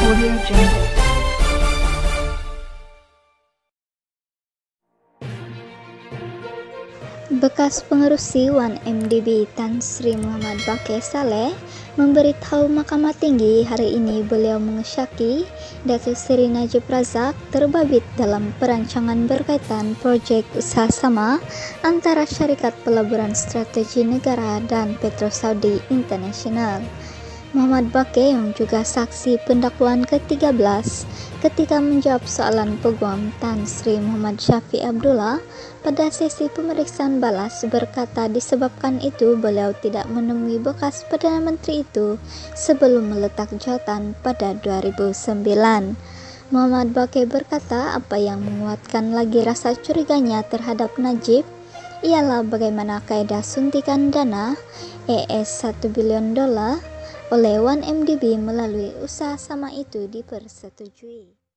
Audio Jungle. Bekas pengerusi 1MDB Tan Sri Muhammad Baqi Saleh memberitahu Mahkamah Tinggi hari ini beliau mengesyaki Datuk Seri Najib Razak terbabit dalam perancangan berkaitan proyek usaha sama antara Syarikat Pelaburan Strategi Negara dan Petro Saudi International. Muhammad Baqi yang juga saksi pendakwaan ke-13 ketika menjawab soalan peguam Tan Sri Muhammad Syafiq Abdullah pada sesi pemeriksaan balas berkata disebabkan itu beliau tidak menemui bekas Perdana Menteri itu sebelum meletak jawatan pada 2009. Muhammad Baqi berkata apa yang menguatkan lagi rasa curiganya terhadap Najib ialah bagaimana kaedah suntikan dana $1 bilion oleh 1MDB melalui usaha sama itu dipersetujui.